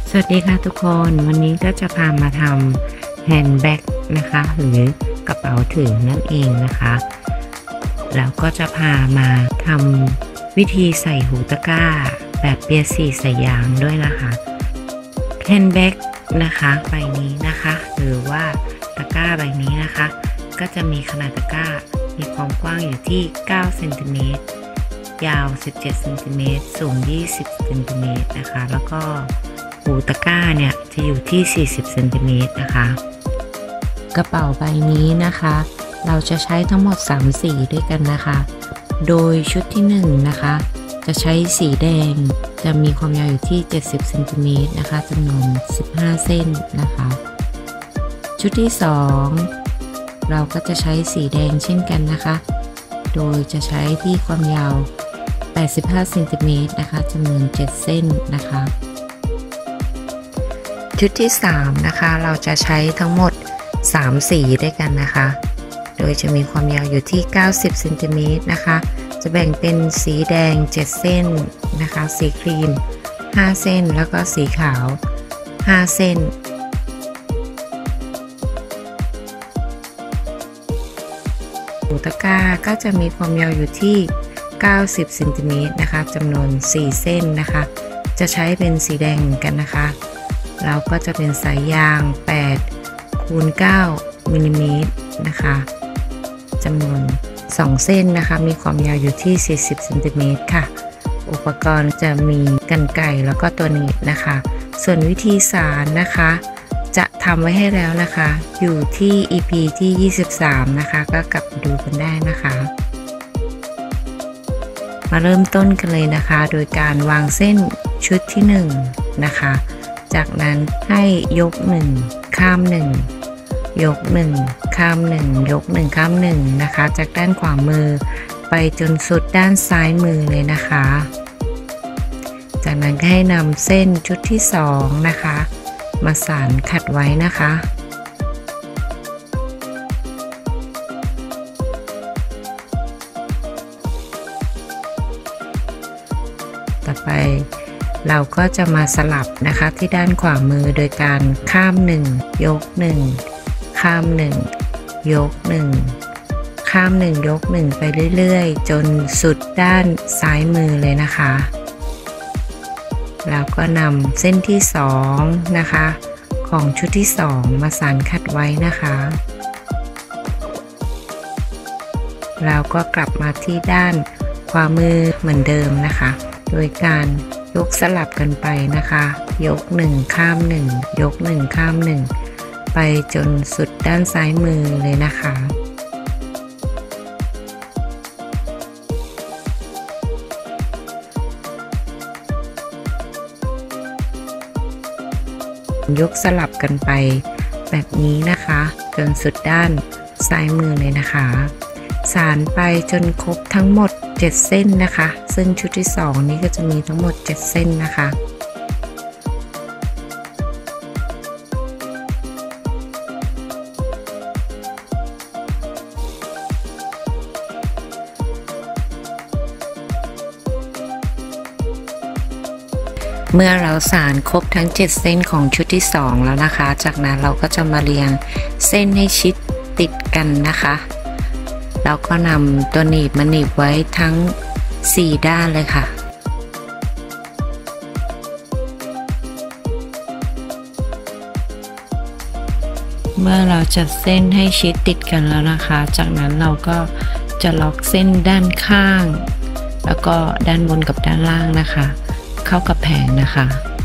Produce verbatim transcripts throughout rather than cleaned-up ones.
สวัสดีค่ะทุกคนวันนี้ก็จะพามาทำแฮนด์แบ็กนะคะหรือกระเป๋าถือนั่นเองนะคะแล้วก็จะพามาทำวิธีใส่หูตะกร้าแบบเปียสีใส่ยางด้วยนะคะแฮนด์แบ็กนะคะใบนี้นะคะหรือว่าตะกร้าใบนี้นะคะก็จะมีขนาดตะกร้ามีความกว้างอยู่ที่เก้าเซนติเมตรยาวสิบเจ็ดเซนติเมตรสูงยี่สิบเซนติเมตรนะคะแล้วก็หูตะกร้าเนี่ยจะอยู่ที่สี่สิบเซนติเมตรนะคะกระเป๋าใบนี้นะคะเราจะใช้ทั้งหมดสามสีด้วยกันนะคะโดยชุดที่หนึ่งนะคะจะใช้สีแดงจะมีความยาวอยู่ที่เจ็ดสิบเซนติเมตรนะคะจำนวนสิบห้าเส้นนะคะชุดที่สองเราก็จะใช้สีแดงเช่นกันนะคะโดยจะใช้ที่ความยาวแปดสิบห้าเซนติเมตรนะคะจำนวนเจ็ดเส้นนะคะชุดที่สามนะคะเราจะใช้ทั้งหมดสามสีด้วยกันนะคะโดยจะมีความยาวอยู่ที่เก้าสิบเซนติเมตรนะคะจะแบ่งเป็นสีแดงเจ็ดเส้นนะคะสีครีมห้าเส้นแล้วก็สีขาวห้าเส้นหูตะกร้าก็จะมีความยาวอยู่ที่เก้าสิบเซนติเมตรนะคะจำนวนสี่เส้นนะคะจะใช้เป็นสีแดงกันนะคะเราก็จะเป็นสายยางแปดคูณเก้ามิลลิเมตรนะคะจำนวนสองเส้นนะคะมีความยาวอยู่ที่สี่สิบเซนติเมตรค่ะอุปกรณ์จะมีกรรไกรแล้วก็ตัวหนีบนะคะส่วนวิธีสานนะคะจะทำไว้ให้แล้วนะคะอยู่ที่ อี พี ที่ยี่สิบสามนะคะก็กลับไปดูกันได้นะคะมาเริ่มต้นกันเลยนะคะโดยการวางเส้นชุดที่หนึ่งนะคะจากนั้นให้ยกหนึ่งข้ามหนึ่งยกหนึ่งข้ามหนึ่งยกหนึ่งข้ามหนึ่งนะคะจากด้านขวามือไปจนสุดด้านซ้ายมือเลยนะคะจากนั้นก็ให้นำเส้นชุดที่สองนะคะมาสานขัดไว้นะคะต่อไปเราก็จะมาสลับนะคะที่ด้านขวามือโดยการข้ามหนึ่งยกหนึ่งข้ามหนึ่งยกหนึ่งข้ามหนึ่งยกหนึ่งไปเรื่อยๆจนสุดด้านซ้ายมือเลยนะคะแล้วก็นำเส้นที่สองนะคะของชุดที่สองมาสานขัดไว้นะคะแล้วก็กลับมาที่ด้านขวามือเหมือนเดิมนะคะโดยการยกสลับกันไปนะคะยกหนึ่งข้ามหนึ่งยกหนึ่งข้ามหนึ่งไปจนสุดด้านซ้ายมือเลยนะคะยกสลับกันไปแบบนี้นะคะจนสุดด้านซ้ายมือเลยนะคะสานไปจนครบทั้งหมดเจ็ดเส้นนะคะซึ่งชุดที่สองนี้ก็จะมีทั้งหมดเจ็ดเส้นนะคะเมื่อเราสานครบทั้งเจ็ดเส้นของชุดที่สองแล้วนะคะจากนั้นเราก็จะมาเรียงเส้นให้ชิดติดกันนะคะแล้วก็นำตัวหนีบมาหนีบไว้ทั้งสี่ด้านเลยค่ะเมื่อเราจัดเส้นให้ชิดติดกันแล้วนะคะจากนั้นเราก็จะล็อกเส้นด้านข้างแล้วก็ด้านบนกับด้านล่างนะคะเข้ากับแผงนะคะ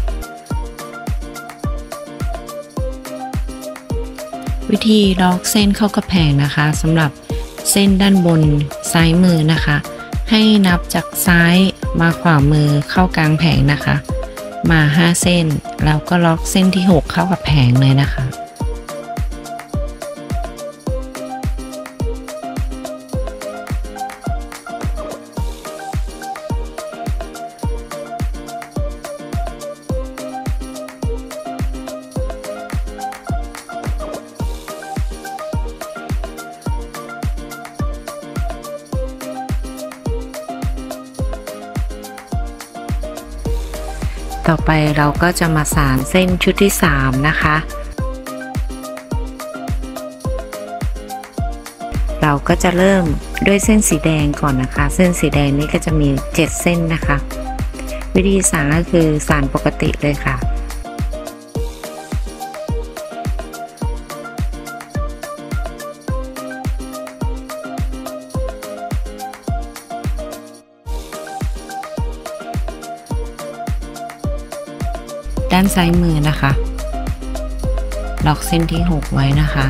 วิธีล็อกเส้นเข้ากับแผงนะคะสำหรับเส้นด้านบนซ้ายมือนะคะให้นับจากซ้ายมาขวามือเข้ากลางแผงนะคะมาห้าเส้นแล้วก็ล็อกเส้นที่หกเข้ากับแผงเลยนะคะ ต่ต่อไปเราก็จะมาสานเส้นชุดที่สามนะคะเราก็จะเริ่มด้วยเส้นสีแดงก่อนนะคะเส้นสีแดงนี้ก็จะมีเจ็ดเส้นนะคะวิธีสานก็คือสานปกติเลยค่ะด้านซ้ายมือนะคะล็อกเส้นที่หกไว้นะคะ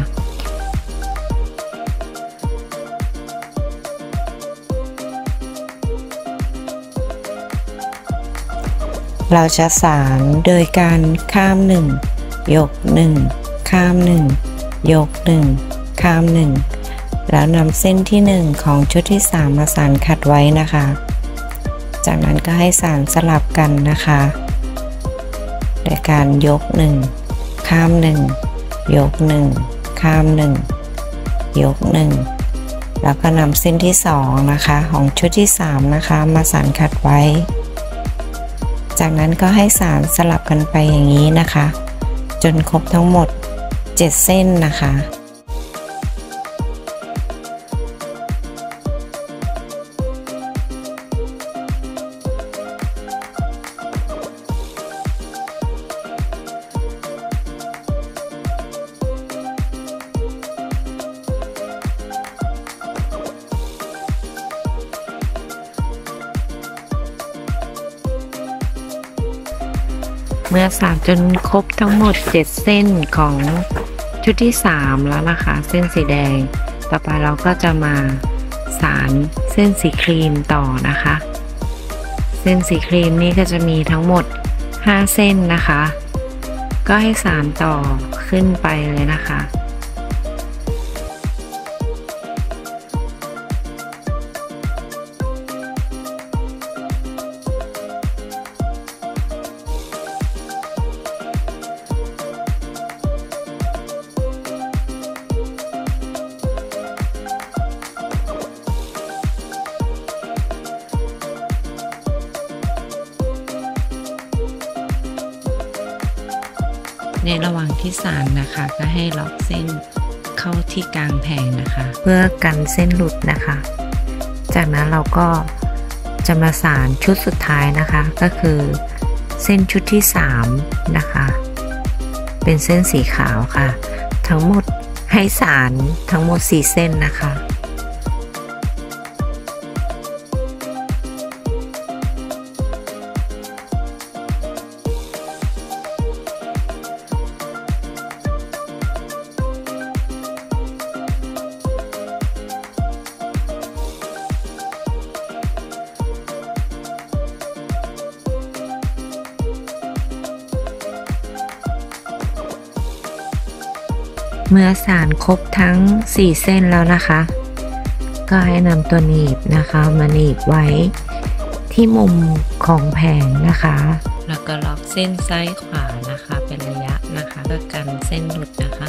เราจะสานโดยการข้ามหนึ่งยกหนึ่งข้ามหนึ่งยกหนึ่งข้ามหนึ่งแล้วนำเส้นที่หนึ่งของชุดที่สามมาสานขัดไว้นะคะจากนั้นก็ให้สานสลับกันนะคะโดยการยกหนึ่งข้ามหนึ่งยกหนึ่งข้ามหนึ่งยกหนึ่งแล้วก็นำเส้นที่สองนะคะของชุดที่สามนะคะมาสานขัดไว้จากนั้นก็ให้สานสลับกันไปอย่างนี้นะคะจนครบทั้งหมดเจ็ดเส้นนะคะเมื่อสานจนครบทั้งหมดเจ็ดเส้นของชุดที่สามแล้วนะคะเส้นสีแดงต่อไปเราก็จะมาสานเส้นสีครีมต่อนะคะเส้นสีครีมนี่ก็จะมีทั้งหมดห้าเส้นนะคะก็ให้สานต่อขึ้นไปเลยนะคะในระหว่างที่สานนะคะก็ให้ล็อกเส้นเข้าที่กลางแผงนะคะเพื่อกันเส้นหลุดนะคะจากนั้นเราก็จะมาสานชุดสุดท้ายนะคะก็คือเส้นชุดที่สามนะคะเป็นเส้นสีขาวค่ะทั้งหมดให้สานทั้งหมดสี่เส้นนะคะเมื่อสานครบทั้งสี่เส้นแล้วนะคะก็ให้นำตัวหนีบนะคะมาหนีบไว้ที่มุมของแผงนะคะแล้วก็ล็อกเส้นซ้ายขวานะคะเป็นระยะนะคะเพื่อกันเส้นหลุดนะคะ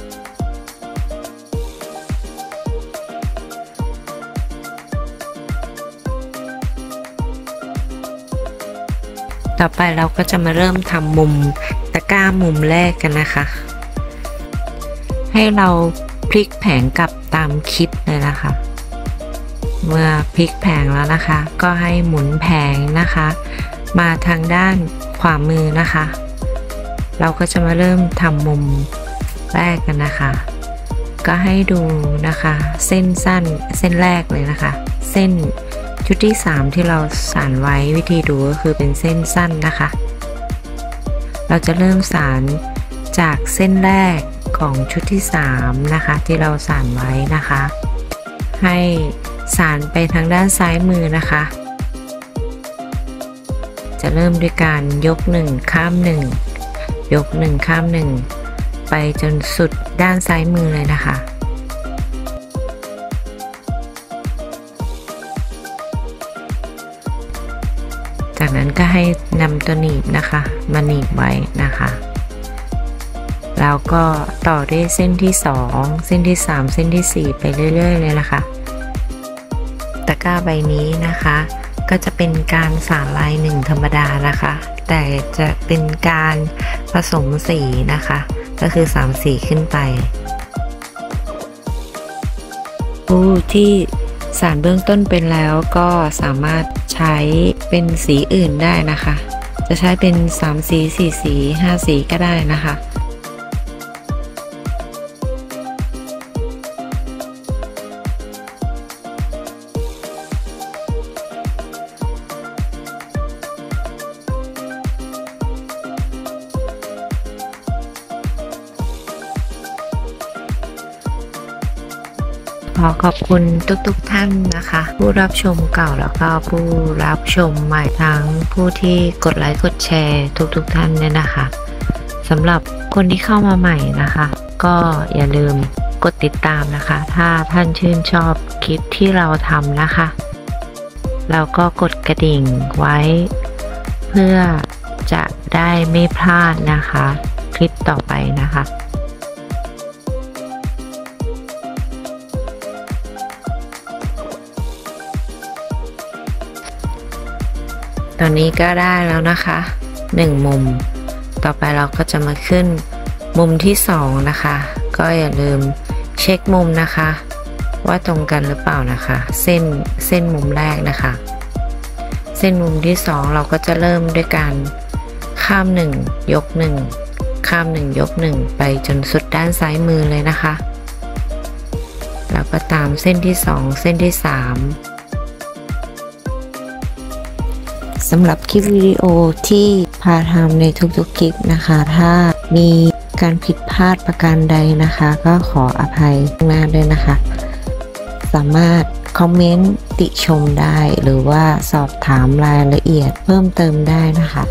ต่อไปเราก็จะมาเริ่มทำมุมตะกร้ามุมแรกกันนะคะให้เราพลิกแผงกลับตามคลิปเลยนะคะเมื่อพลิกแผงแล้วนะคะก็ให้หมุนแผงนะคะมาทางด้านขวามือนะคะเราก็จะมาเริ่มทำมุมแรกกันนะคะก็ให้ดูนะคะเส้นสั้นเส้นแรกเลยนะคะเส้นชุดที่สามที่เราสานไว้วิธีดูก็คือเป็นเส้นสั้นนะคะเราจะเริ่มสานจากเส้นแรกของชุดที่สามนะคะที่เราสานไว้นะคะให้สานไปทางด้านซ้ายมือนะคะจะเริ่มด้วยการยกหนึ่งข้ามหนึ่งยกหนึ่งข้ามหนึ่งไปจนสุดด้านซ้ายมือเลยนะคะจากนั้นก็ให้นำตัวหนีบนะคะมาหนีบไว้นะคะแล้วก็ต่อด้วยเส้นที่สองเส้นที่สามเส้นที่สี่ไปเรื่อยๆเลยนะคะตะกร้าใบนี้นะคะก็จะเป็นการสานลายหนึ่งธรรมดานะคะแต่จะเป็นการผสมสีนะคะก็คือสามสีขึ้นไปผู้ที่สานเบื้องต้นเป็นแล้วก็สามารถใช้เป็นสีอื่นได้นะคะจะใช้เป็นสามสีสี่สีห้าสีก็ได้นะคะขอขอบคุณทุกๆท่านนะคะผู้รับชมเก่าแล้วก็ผู้รับชมใหม่ทั้งผู้ที่กดไลค์กดแชร์ทุกๆท่านเนี่ยนะคะสำหรับคนที่เข้ามาใหม่นะคะก็อย่าลืมกดติดตามนะคะถ้าท่านชื่นชอบคลิปที่เราทำนะคะแล้วก็กดกระดิ่งไว้เพื่อจะได้ไม่พลาดนะคะคลิปต่อไปนะคะตอนนี้ก็ได้แล้วนะคะหนึ่งมุมต่อไปเราก็จะมาขึ้นมุมที่สองนะคะก็อย่าลืมเช็คมุมนะคะว่าตรงกันหรือเปล่านะคะเส้นเส้นมุมแรกนะคะเส้นมุมที่สองเราก็จะเริ่มด้วยการข้ามหนึ่งยกหนึ่งข้ามหนึ่งยกหนึ่งไปจนสุดด้านซ้ายมือเลยนะคะแล้วก็ตามเส้นที่สองเส้นที่สามสำหรับคลิปวิดีโอที่พาทำในทุกๆคลิปนะคะถ้ามีการผิดพลาดประการใดนะคะก็ขออภัยมากด้วยนะคะสามารถคอมเมนต์ติชมได้หรือว่าสอบถามรายละเอียดเพิ่มเติมได้นะคะ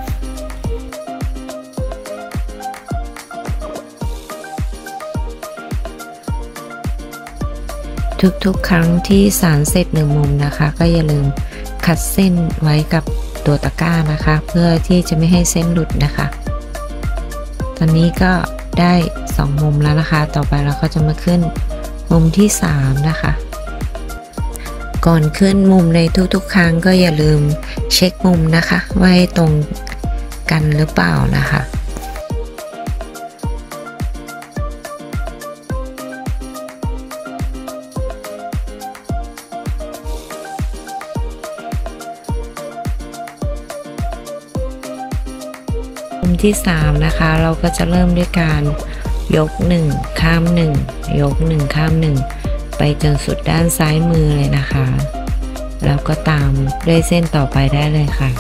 ทุกๆครั้งที่สานเสร็จหนึ่งมุมนะคะก็อย่าลืมขัดเส้นไว้กับตัวตะกร้านะคะเพื่อที่จะไม่ให้เส้นหลุดนะคะตอนนี้ก็ได้สองมุมแล้วนะคะต่อไปเราก็จะมาขึ้นมุมที่สามนะคะก่อนขึ้นมุมในทุกๆครั้งก็อย่าลืมเช็คมุมนะคะว่าให้ตรงกันหรือเปล่านะคะมุมที่สามนะคะเราก็จะเริ่มด้วยการยกหนึ่งข้ามหนึ่งยกหนึ่งข้ามหนึ่งไปจนสุดด้านซ้ายมือเลยนะคะแล้วก็ตามด้วยเส้นต่อไปได้เลยค่ะ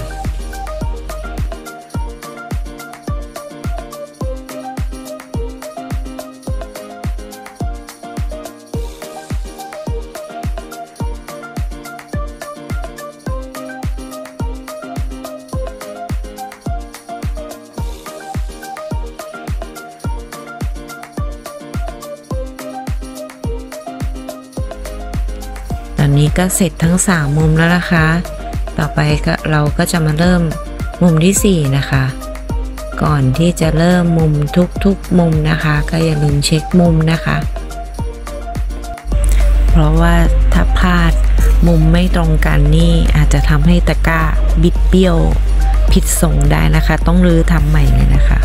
ตอนนี้ก็เสร็จทั้งสามมุมแล้วนะคะต่อไปก็เราก็จะมาเริ่มมุมที่สี่นะคะก่อนที่จะเริ่มมุมทุกๆมุมนะคะก็อย่าลืมเช็คมุมนะคะเพราะว่าถ้าพลาดมุมไม่ตรงกันนี่อาจจะทำให้ตะกร้าบิดเบี้ยวผิดทรงได้นะคะต้องรื้อทำใหม่เลยนะคะ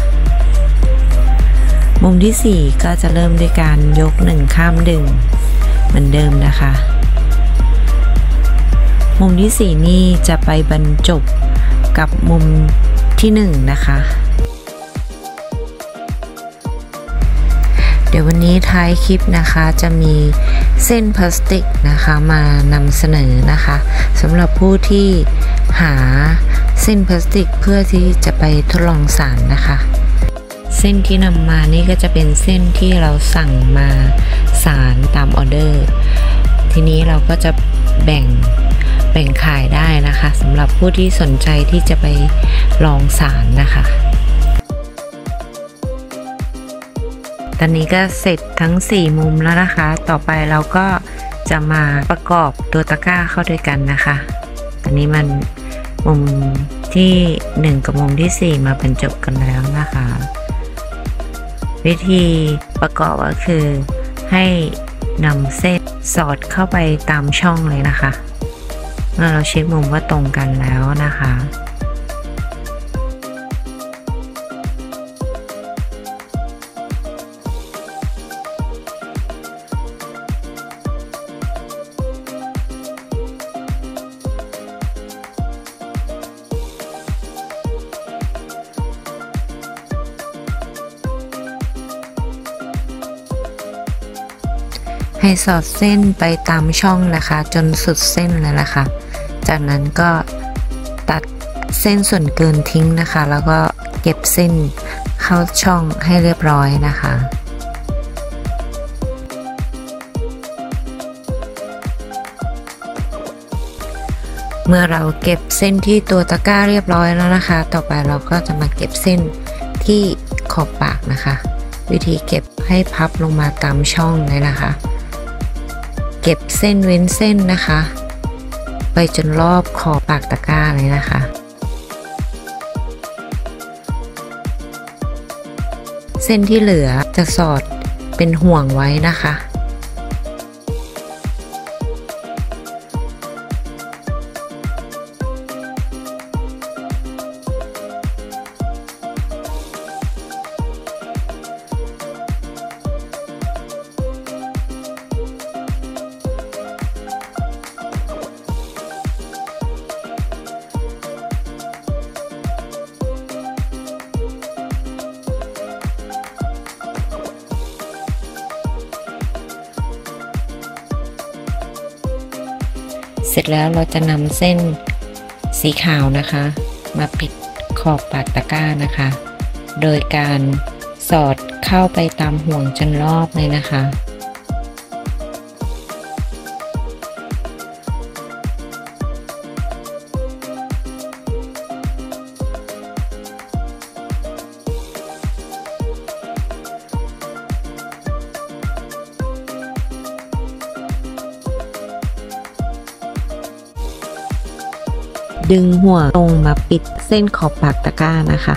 มุมที่สี่ก็จะเริ่มด้วยการยกหนึ่งข้ามดึงเหมือนเดิมนะคะมุมที่สี่นี่จะไปบรรจบกับมุมที่หนึ่งนะคะเดี๋ยววันนี้ท้ายคลิปนะคะจะมีเส้นพลาสติกนะคะมานำเสนอนะคะสำหรับผู้ที่หาเส้นพลาสติกเพื่อที่จะไปทดลองสานนะคะเส้นที่นำมานี่ก็จะเป็นเส้นที่เราสั่งมาสานตามออเดอร์ทีนี้เราก็จะแบ่งแบ่งขายได้นะคะสำหรับผู้ที่สนใจที่จะไปลองสานนะคะตอนนี้ก็เสร็จทั้งสี่มุมแล้วนะคะต่อไปเราก็จะมาประกอบตัวตะกร้าเข้าด้วยกันนะคะตอนนี้มันมุมที่หนึ่งกับมุมที่สี่มาบรรจบกันแล้วนะคะวิธีประกอบก็คือให้นำเส้นสอดเข้าไปตามช่องเลยนะคะเมื่อเราเช็คมุมว่าตรงกันแล้วนะคะให้สอดเส้นไปตามช่องนะคะจนสุดเส้นเลยนะคะจากนั้นก็ตัดเส้นส่วนเกินทิ้งนะคะแล้วก็เก็บเส้นเข้าช่องให้เรียบร้อยนะคะเมื่อเราเก็บเส้นที่ตัวตะกร้าเรียบร้อยแล้วนะคะต่อไปเราก็จะมาเก็บเส้นที่ขอบปากนะคะวิธีเก็บให้พับลงมาตามช่องเลยนะคะเก็บเส้นเว้นเส้นนะคะไปจนรอบขอบปากตะกร้าเลยนะคะเส้นที่เหลือจะสอดเป็นห่วงไว้นะคะเสร็จแล้วเราจะนำเส้นสีขาวนะคะมาปิดขอบปากตะกร้านะคะโดยการสอดเข้าไปตามห่วงจนรอบเลยนะคะดึงห่วงตรงมาปิดเส้นขอบปากตะกร้านะคะ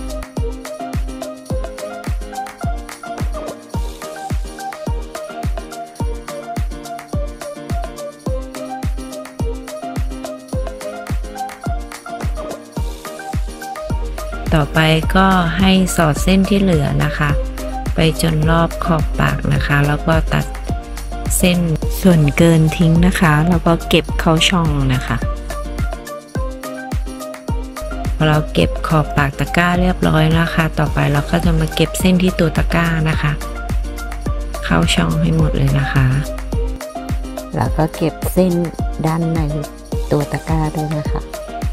ต่อไปก็ให้สอดเส้นที่เหลือนะคะไปจนรอบขอบปากนะคะแล้วก็ตัดเส้นส่วนเกินทิ้งนะคะแล้วก็เก็บเข้าช่องนะคะพอเราเก็บขอบปากตะกร้าเรียบร้อยแล้วค่ะต่อไปเราก็จะมาเก็บเส้นที่ตัวตะกร้านะคะเข้าช่องให้หมดเลยนะคะแล้วก็เก็บเส้นด้านในตัวตะกร้าด้วยนะคะ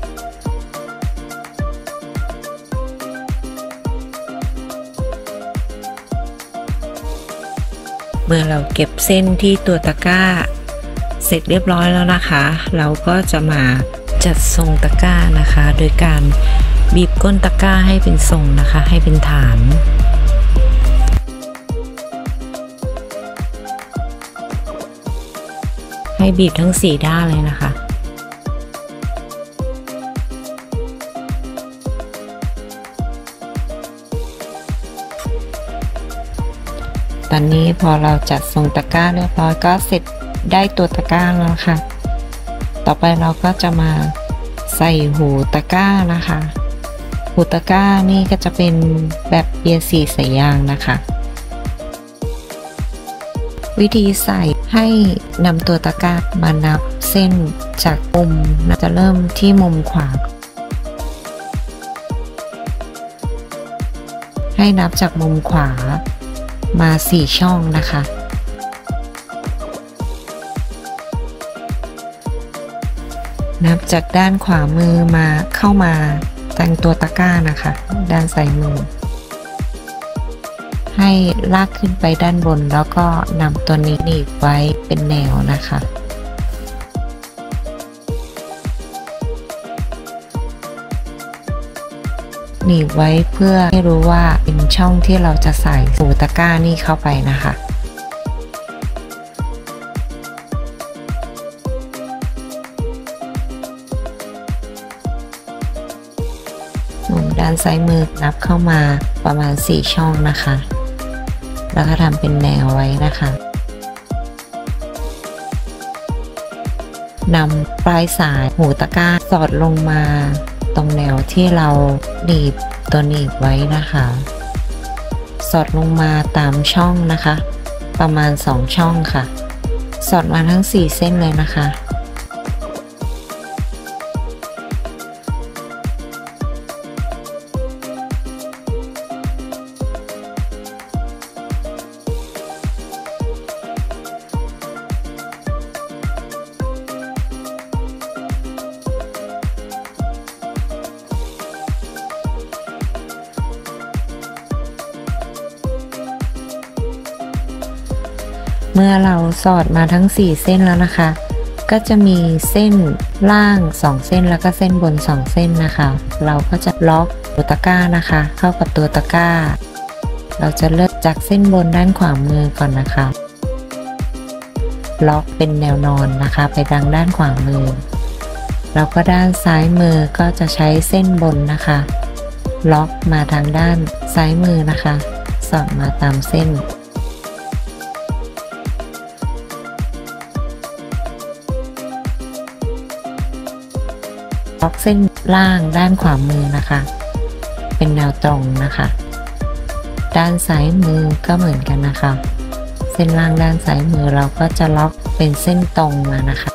เมื่อเราเก็บเส้นที่ตัวตะกร้าเสร็จเรียบร้อยแล้วนะคะเราก็จะมาจัดทรงตะกร้านะคะโดยการบีบก้นตะกร้าให้เป็นทรงนะคะให้เป็นฐานให้บีบทั้งสี่ด้านเลยนะคะตอนนี้พอเราจัดทรงตะกร้าเรียบร้อยก็เสร็จได้ตัวตะกร้าแล้วค่ะต่อไปเราก็จะมาใส่หูตะกร้านะคะหูตะกร้านี่ก็จะเป็นแบบเบียร์สีสายยางนะคะวิธีใส่ให้นำตัวตะกร้ามานับเส้นจากมุมจะเริ่มที่มุมขวาให้นับจากมุมขวามาสี่ช่องนะคะนับจากด้านขวามือมาเข้ามาแต่งตัวตะกร้านะคะด้านซ้ายมือให้ลากขึ้นไปด้านบนแล้วก็นำตัวนี้หนีบไว้เป็นแนวนะคะหนีบไว้เพื่อให้รู้ว่าเป็นช่องที่เราจะใส่หูตะกร้านี่เข้าไปนะคะมุมด้านซ้ายมือนับเข้ามาประมาณสี่ช่องนะคะแล้วก็ทำเป็นแนวไว้นะคะนำปลายสายหูตะกร้าสอดลงมาตรงแนวที่เราหนีบตัวหนีบไว้นะคะสอดลงมาตามช่องนะคะประมาณสองช่องค่ะสอดมาทั้งสี่เส้นเลยนะคะเมื่อเราสอดมาทั้งสี่เส้นแล้วนะคะก็จะมีเส้นล่างสองเส้นแล้วก็เส้นบนสองเส้นนะคะเราก็จะล็อกตัวตะกร้านะคะเข้ากับตัวตะกร้าเราจะเริ่มจากเส้นบนด้านขวามือก่อนนะคะล็อกเป็นแนวนอนนะคะไปทางด้านขวามือแล้วก็ด้านซ้ายมือก็จะใช้เส้นบนนะคะล็อกมาทางด้านซ้ายมือนะคะสอดมาตามเส้นล็อกเส้นล่างด้านขวามือนะคะเป็นแนวตรงนะคะด้านซ้ายมือก็เหมือนกันนะคะเส้นล่างด้านซ้ายมือเราก็จะล็อกเป็นเส้นตรงมานะคะ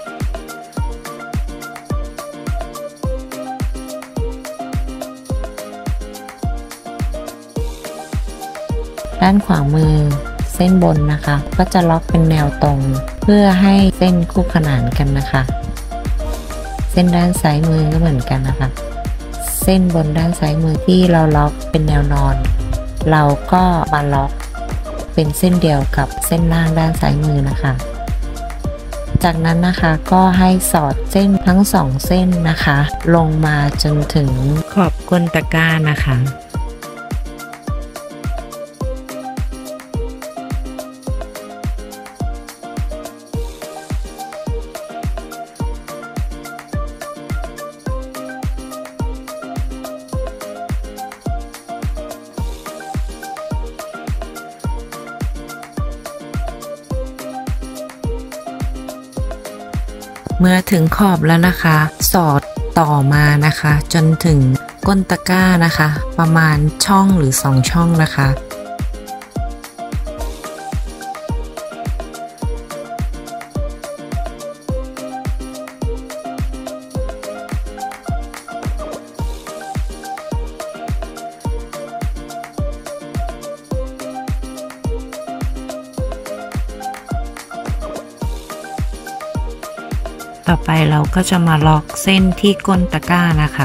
ด้านขวามือเส้นบนนะคะก็จะล็อกเป็นแนวตรงเพื่อให้เส้นคู่ขนานกันนะคะเส้นด้านซ้ายมือก็เหมือนกันนะคะเส้นบนด้านซ้ายมือที่เราล็อกเป็นแนวนอนเราก็มาล็อกเป็นเส้นเดียวกับเส้นล่างด้านซ้ายมือนะคะจากนั้นนะคะก็ให้สอดเส้นทั้งสองเส้นนะคะลงมาจนถึงขอบก้นตะกร้านะคะเมื่อถึงขอบแล้วนะคะสอดต่อมานะคะจนถึงก้นตะกร้านะคะประมาณช่องหรือสองช่องนะคะต่อไปเราก็จะมาล็อกเส้นที่ก้นตะกร้านะคะ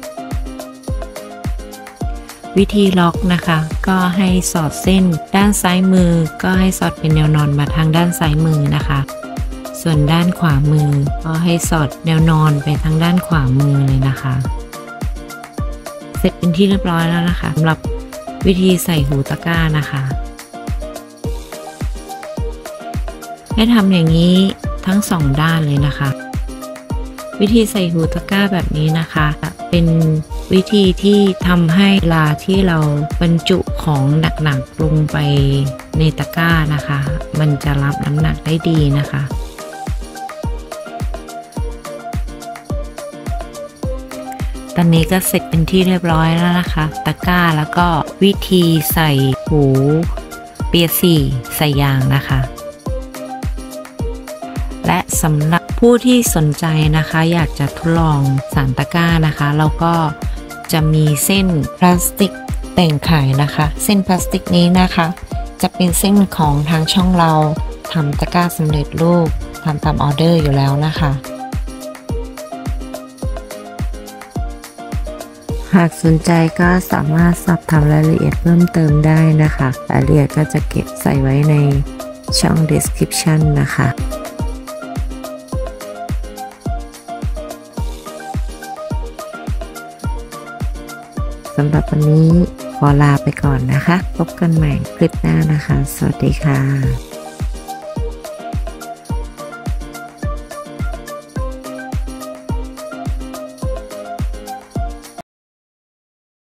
วิธีล็อกนะคะก็ให้สอดเส้นด้านซ้ายมือก็ให้สอดเป็นแนวนอนมาทางด้านซ้ายมือนะคะส่วนด้านขวามือก็ให้สอดแนวนอนไปทางด้านขวามือเลยนะคะเสร็จเป็นที่เรียบร้อยแล้วนะคะสำหรับวิธีใส่หูตะกร้านะคะให้ทำอย่างนี้ทั้งสองด้านเลยนะคะวิธีใส่หูตะกร้าแบบนี้นะคะเป็นวิธีที่ทำให้เวลาที่เราบรรจุของหนักๆลงไปในตะกร้านะคะมันจะรับน้ำหนักได้ดีนะคะตอนนี้ก็เสร็จเป็นที่เรียบร้อยแล้วนะคะตะกร้าแล้วก็วิธีใส่หูเปียสี่ใส่ยางนะคะและสำหรับผู้ที่สนใจนะคะอยากจะทดลองสานตะกร้านะคะเราก็จะมีเส้นพลาสติกแต่งขายนะคะเส้นพลาสติกนี้นะคะจะเป็นเส้นของทางช่องเราทำตะกร้าสำเร็จรูปทำตามออเดอร์อยู่แล้วนะคะหากสนใจก็สามารถสอบถามรายละเอียดเพิ่มเติมได้นะคะรายละเอียดก็จะเก็บใส่ไว้ในช่อง description นะคะสำหรับวันนี้ขอลาไปก่อนนะคะพบกันใหม่คลิปหน้านะคะสวัสดีค่ะ